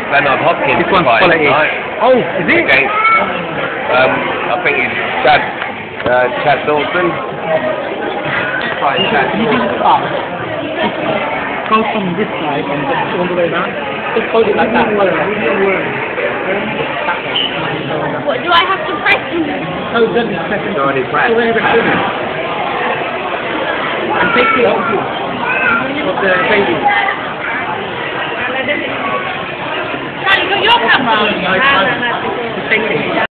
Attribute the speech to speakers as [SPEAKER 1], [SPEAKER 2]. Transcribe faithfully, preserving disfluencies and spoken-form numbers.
[SPEAKER 1] Bernard Hopkins
[SPEAKER 2] This one's
[SPEAKER 1] fighting
[SPEAKER 2] quality.
[SPEAKER 1] tonight.
[SPEAKER 2] Oh, is it?
[SPEAKER 1] Against, um, I think it's Chad, uh, Chad Dawson. Fighting Chad Dawson.
[SPEAKER 2] Up. Go from this side and just all the way around. Just hold it like that.
[SPEAKER 3] What, do I have to press them?
[SPEAKER 2] No, it doesn't press it.
[SPEAKER 1] It's already pressed.
[SPEAKER 2] It's already pressed. And take it off you. Of the baby.
[SPEAKER 3] Charlie, you got your camera?
[SPEAKER 2] No, it's fine. Just take it.